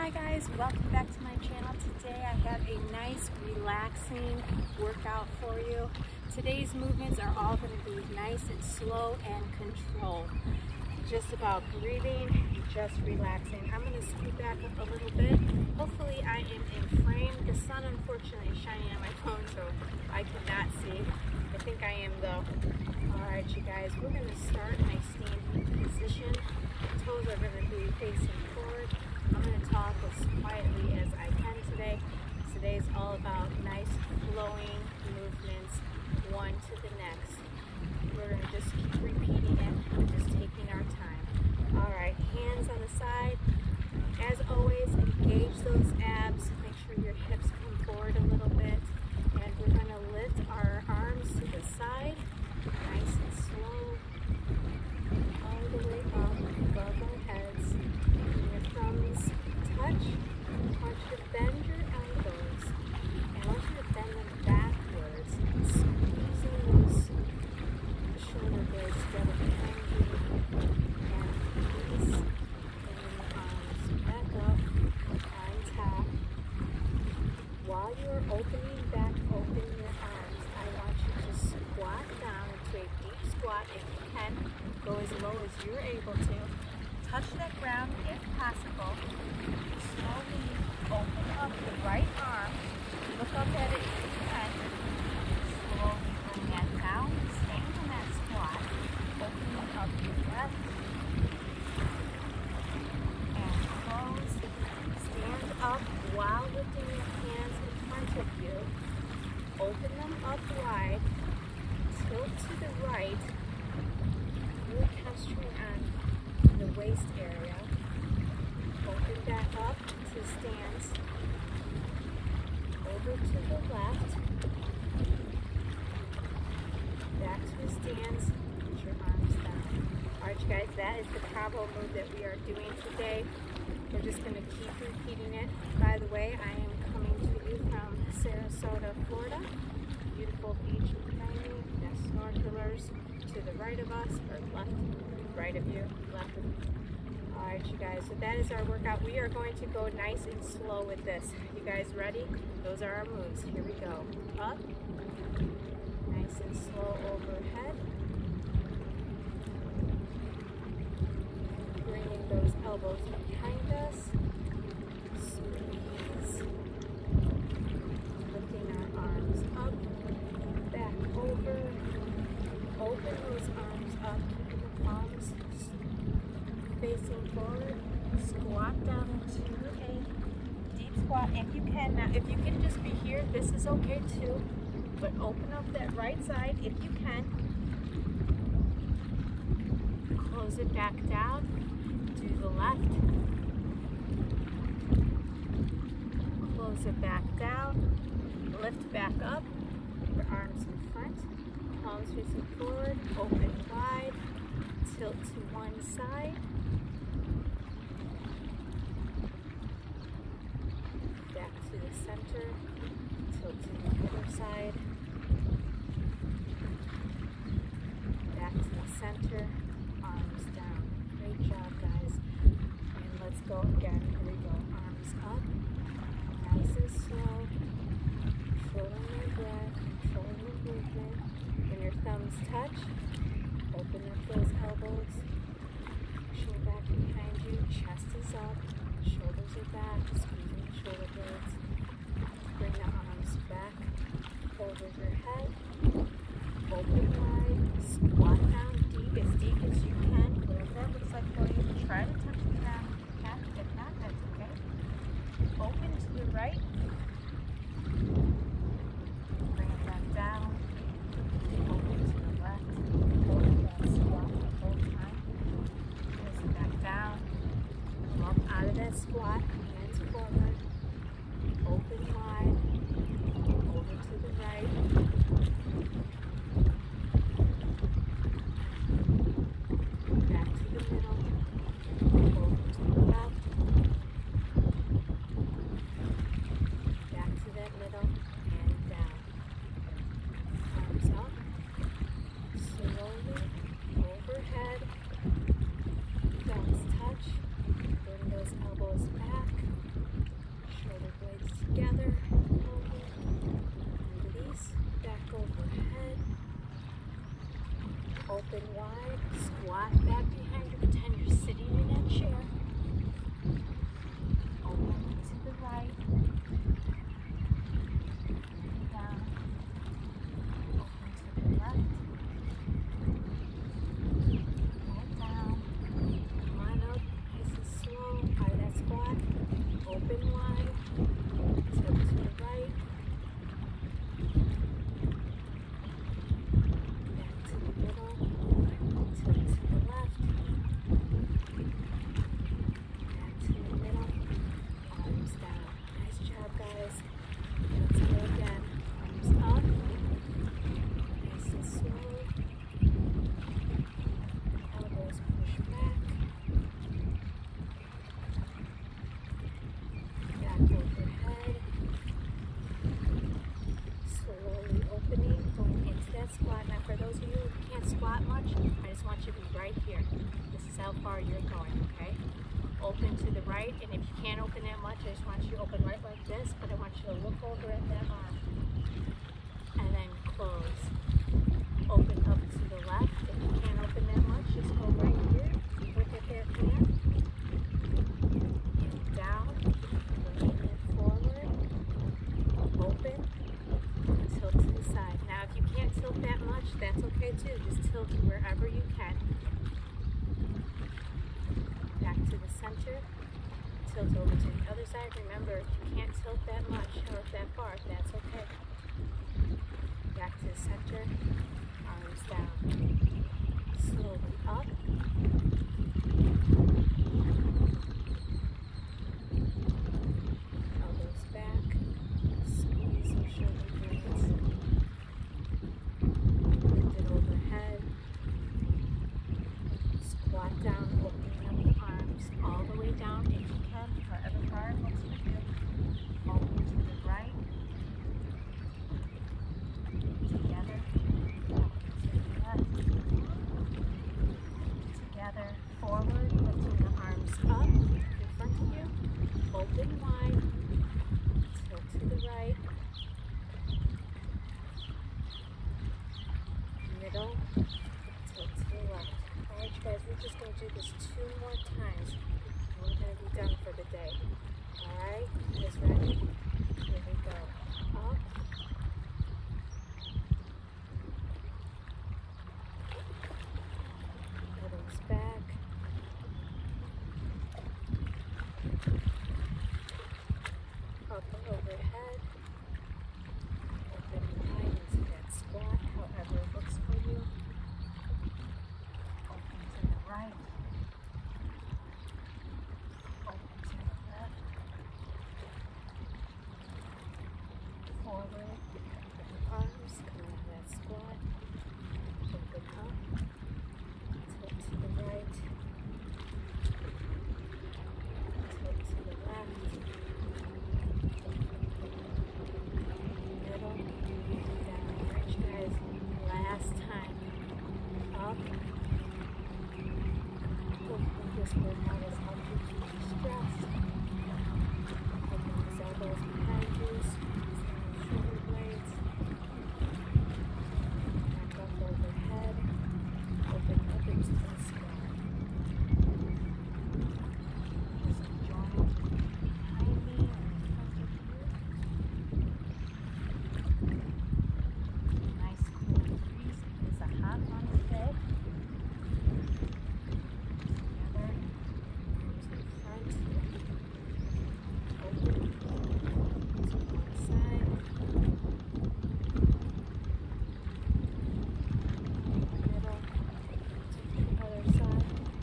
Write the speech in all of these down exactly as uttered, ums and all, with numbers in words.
Hi guys, welcome back to my channel. Today I have a nice relaxing workout for you. Today's movements are all going to be nice and slow and controlled. Just about breathing and just relaxing. I'm going to scoot back up a little bit. Hopefully I am in frame. The sun unfortunately is shining on my phone so I cannot see. I think I am though. Alright you guys, we're going to start my standing position. Toes are going to be facing forward. I'm going to talk as quietly as I can today. Today's all about nice flowing movements, one to the next. We're going to just keep repeating it, just taking our time. Alright, hands on the side. As always, engage those abs. Make sure your hips come forward a little bit. And we're going to lift our arms to the side, nice and slow, all the way up above our heads. Your thumbs touch. I want you to bend your elbows. And I want you to bend them backwards, squeezing those shoulder blades together behind you. And release. Bring your arms back up on top. While you're opening back open your arms, I want you to squat down into a deep squat if you can. Go as low as you're able to. Touch that ground if possible. Slowly open up the right arm. Look up at it if you can. Slowly bring that down. Staying in that squat. Opening up your left. And close. Stand up while lifting your hands in front of you. Open them up wide. Tilt to the right. Really concentrate on the waist area. Open back up to stance. Over to the left. Back to a stance. Put your arms down. Alright you guys, that is the combo move that we are doing today. We're just going to keep repeating it. By the way, I am coming to you from Sarasota, Florida. Beautiful beach behind me. There's snorkelers to the right of us, or left, right of you, left of you. Alright you guys, so that is our workout. We are going to go nice and slow with this. You guys ready? Those are our moves. Here we go. Up. Nice and slow overhead. Bringing those elbows behind us. Squeeze. Lifting our arms up. Back over. Open those arms up. Keeping the palms facing forward. Squat down into a deep squat if you can. Now, if you can just be here, this is okay too. But open up that right side if you can. Close it back down. Do the left. Close it back down. Lift back up. Your arms in front. Palms facing forward. Open wide. Tilt to one side. Back to the center. Tilt to the other side. Back to the center. Arms down. Great job, guys. And let's go again. Here we go. Arms up. Nice and slow. Controlling your breath. Controlling your movement. When your thumbs touch, open up those elbows. Pushing back behind you. Chest is up. Shoulders are back. Squeezing the shoulder blades. Bring the arms back over your head. Open wide. Squat down deep, as deep as you can. Whatever that looks like for you. Try to touch the ground if you can. If not, that's okay. Open to the right. Bring it back down. Open to the left. Hold that squat the whole time. Press it back down. Come up out of that squat. Hands forward. Open wide. Over to the right. Back to the middle. Over to the left. Back to that middle. And down. Arms up. Slowly overhead. Thumbs touch. Bring those elbows back. Open wide, squat back behind you, pretend you're sitting in that chair. Open to the right, down, open to the left, back down, come on up, nice and slow, out of that squat, open wide, tilt to the right, back to the middle, tilt to the left, back to the middle, arms down. Nice job, guys. Let's go again. Arms up, nice and slow. Elbows push back. Back overhead. Slowly opening, going into that squat. Now for those of you who can't squat much, I just want you to be right here. This is how far you're going, okay? Open to the right, and if you can't open that much, I just want you to open right like this, but I want you to look over at that arm. And then close. Open up to the left. If you can't open that much, just go right here. Look at that hand. And down. Bring it forward. Open. Tilt to the side. Now if you can't tilt that much, that's okay too. Just tilt wherever you can. Back to the center, tilt over to the other side. Remember, if you can't tilt that much or that far, that's okay. Back to the center, arms down. Slowly up. Elbows back. Squeeze your shoulder blades. Lift it overhead. Squat down, opening up the arms all the way down if you can, wherever far it looks for you. Open to the right. Together. To the left. Together. Forward, lifting the arms up in front of you. Open wide. Tilt to the right. Middle. Tilt to the left. Alright, you guys, we're just going to do this two more times. We're going to be done for the day. Alright, you guys ready? Here we go. Up. Elbows back. Up and overhead. Open wide into that squat, however it looks for you. Open to the right. Open to the left. Forward. Arms, come out of that squat. Open up. Tilt to the right. Tilt to the left. Middle. Down. Alright, you guys. Last time. Up. Hopefully this workout has helped you keep you stressed. Open those elbows behind you. Squeeze those shoulder blades. Back up overhead. Open up into the squat. Just join behind me or in front of you. Nice cool breeze. It's a hot one today. Together, arms in front, open to one side, middle, to the other side,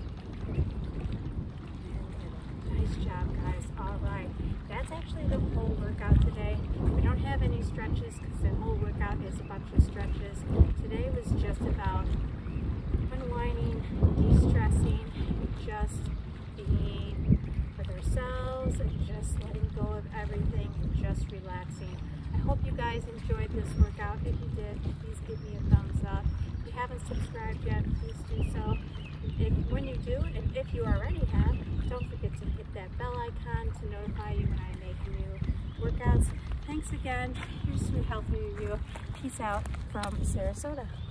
and middle. Nice job, guys. All right, that's actually the whole workout today. We don't have any stretches because the whole workout is a bunch of stretches. Today was just about unwinding, de-stressing, just being with ourselves and just letting go of everything and just relaxing. I hope you guys enjoyed this workout. If you did, please give me a thumbs up. If you haven't subscribed yet, please do so. If, when you do, and if you already have, don't forget to hit that bell icon to notify you when I make new workouts. Thanks again. Here's Sweet Health Review. Peace out from Sarasota.